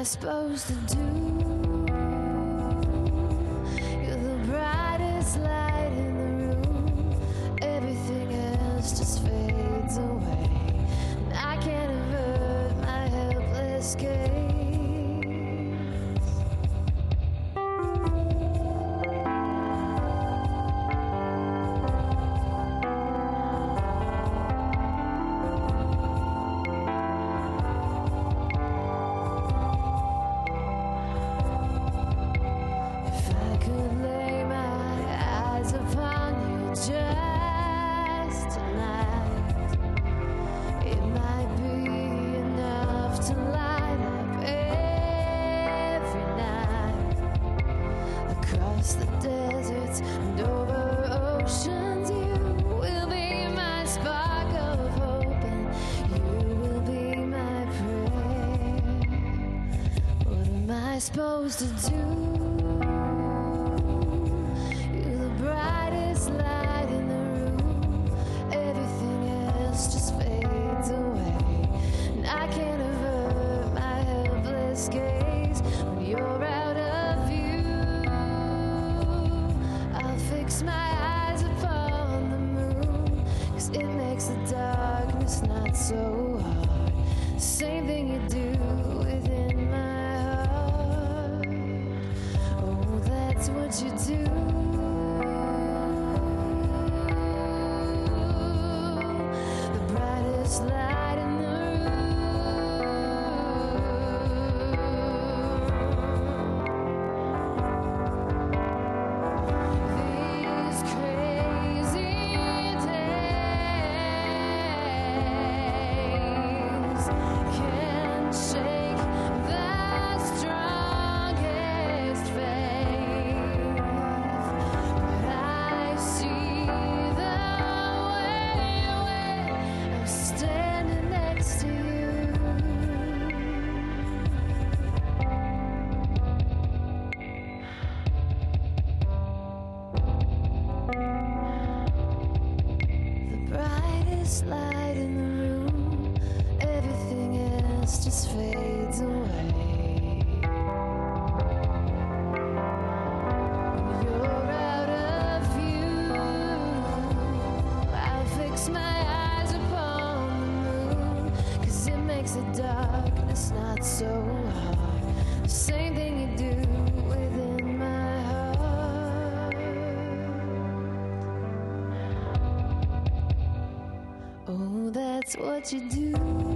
I supposed to do? You're the brightest light in the room. Everything else just fades away, and I can't avert my helpless gaze. Supposed to do? You're the brightest light in the room. Everything else just fades away, and I can't avert my helpless gaze. When you're out of view, I'll fix my eyes upon the moon, 'cause it makes the darkness not so hard. The same thing you do within my what you do. The brightest light in the These crazy days can shake the strongest faith. Light in the room, everything else just fades away. When you're out of view, I'll fix my eyes upon the moon, 'cause it makes the darkness not so hard. The same thing you do within my heart. Oh, that's what you do.